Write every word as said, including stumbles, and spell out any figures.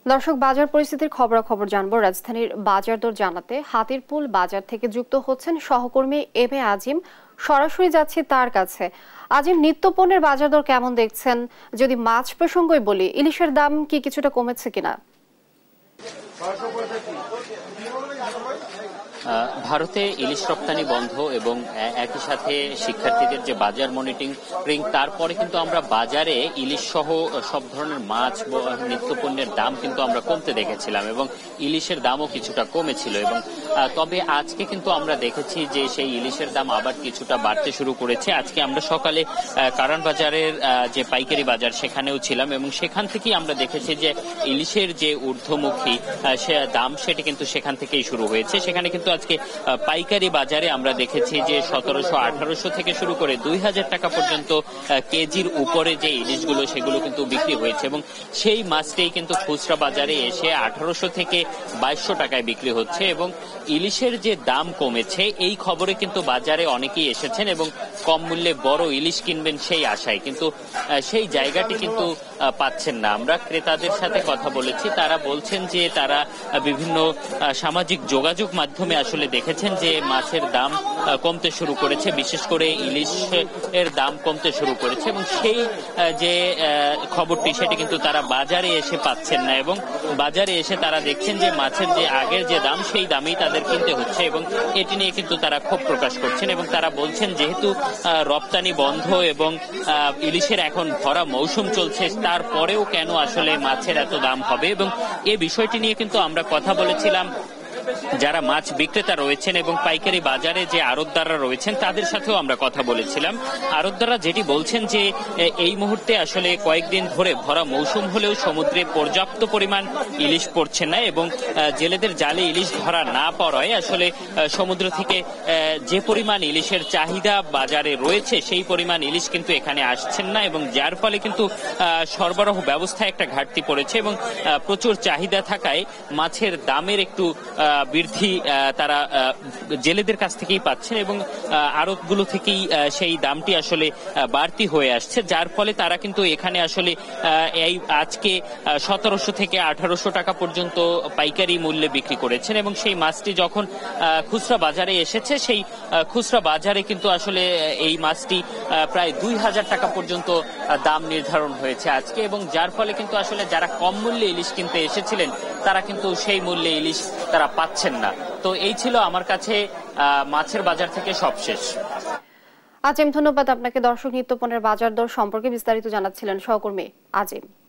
দর্শক, বাজার পরিস্থিতির খবরাখবর জানবো। রাজধানীর বাজার দর জানাতে হাতিরপুল বাজার থেকে যুক্ত হচ্ছেন সহকর্মী এম এ আজিম। সরাসরি যাচ্ছি তার কাছে। আজিম, নিত্যপণ্যের বাজার দর কেমন দেখছেন? যদি মাছ প্রসঙ্গই বলি, ইলিশের দাম কি কিছুটা কমেছে কিনা? ভারতে ইলিশ রপ্তানি বন্ধ এবং একই সাথে শিক্ষার্থীদের যে বাজার মনিটরিং, তারপরে কিন্তু আমরা বাজারে ইলিশ সহ সব ধরনের মাছ নিত্যপণ্যের দাম কিন্তু আমরা কমতে দেখেছিলাম এবং ইলিশের দামও কিছুটা কমেছিল। এবং তবে আজকে কিন্তু আমরা দেখেছি যে সেই ইলিশের দাম আবার কিছুটা বাড়তে শুরু করেছে। আজকে আমরা সকালে কারণ বাজারের যে পাইকারি বাজার সেখানেও ছিলাম এবং সেখান থেকেই আমরা দেখেছি যে ইলিশের যে ঊর্ধ্বমুখী সে দাম সেটি কিন্তু সেখান থেকেই শুরু হয়েছে। সেখানে কিন্তু আজকে পাইকারি বাজারে আমরা দেখেছি যে সতেরোশো আঠারোশো থেকে শুরু করে দুই হাজার টাকা পর্যন্ত কেজির উপরে যে ইলিশগুলো সেগুলো কিন্তু বিক্রি হয়েছে এবং সেই মাছটাই কিন্তু খুচরা বাজারে এসে আঠারোশো থেকে বাইশশো টাকায় বিক্রি হচ্ছে। এবং ইলিশের যে দাম কমেছে এই খবরে কিন্তু বাজারে অনেকেই এসেছেন এবং কম মূল্যে বড় ইলিশ কিনবেন সেই আশায়, কিন্তু সেই জায়গাটি কিন্তু পাচ্ছেন না। আমরা ক্রেতাদের সাথে কথা বলেছি, তারা বলছেন যে তারা বিভিন্ন সামাজিক যোগাযোগ মাধ্যমে আসলে দেখেছেন যে মাছের দাম কমতে শুরু করেছে, বিশেষ করে ইলিশের দাম কমতে শুরু করেছে এবং সেই যে খবরটি সেটি কিন্তু তারা বাজারে এসে পাচ্ছেন না এবং বাজারে এসে তারা দেখছেন যে মাছের যে আগের যে দাম সেই দামেই তাদের কিনতে হচ্ছে এবং এটি নিয়ে কিন্তু তারা ক্ষোভ প্রকাশ করছেন এবং তারা বলছেন যেহেতু রপ্তানি বন্ধ এবং ইলিশের এখন ভরা মৌসুম চলছে, তারপরেও কেন আসলে মাছের এত দাম হবে। এবং এই বিষয়টি নিয়ে কিন্তু আমরা কথা বলেছিলাম যারা মাছ বিক্রেতা রয়েছেন এবং পাইকারি বাজারে যে আড়তদাররা রয়েছেন তাদের সাথেও আমরা কথা বলেছিলাম। আড়তদাররা যেটি বলছেন যে এই মুহূর্তে আসলে কয়েকদিন ধরে ভরা মৌসুম হলেও সমুদ্রে পর্যাপ্ত পরিমাণ ইলিশ পড়ছে না এবং জেলেদের জালে ইলিশ ধরা না পড়ায় আসলে সমুদ্র থেকে যে পরিমাণ ইলিশের চাহিদা বাজারে রয়েছে সেই পরিমাণ ইলিশ কিন্তু এখানে আসছেন না এবং যার ফলে কিন্তু সরবরাহ ব্যবস্থায় একটা ঘাটতি পড়েছে এবং প্রচুর চাহিদা থাকায় মাছের দামের একটু বৃদ্ধি তারা জেলেদের কাছ থেকেই পাচ্ছেন এবং আড়তগুলো থেকেই সেই দামটি আসলে বাড়তি হয়ে আসছে, যার ফলে তারা কিন্তু এখানে আসলে এই আজকে সতেরোশো থেকে আঠারোশো টাকা পর্যন্ত পাইকারি মূল্যে বিক্রি করেছেন এবং সেই মাছটি যখন খুচরা বাজারে এসেছে সেই খুচরা বাজারে কিন্তু আসলে এই মাছটি প্রায় দুই হাজার টাকা পর্যন্ত দাম নির্ধারণ হয়েছে আজকে এবং যার ফলে কিন্তু আসলে যারা কম মূল্যে ইলিশ কিনতে এসেছিলেন তারা কিন্তু সেই মূল্যে ইলিশ তারা পাচ্ছেন না। তো এই ছিল আমার কাছে মাছের বাজার থেকে সবশেষ। আজিম, ধন্যবাদ আপনাকে। দর্শক, নিত্যপণ্যের বাজার দর সম্পর্কে বিস্তারিত জানাচ্ছিলেন সহকর্মী আজিম।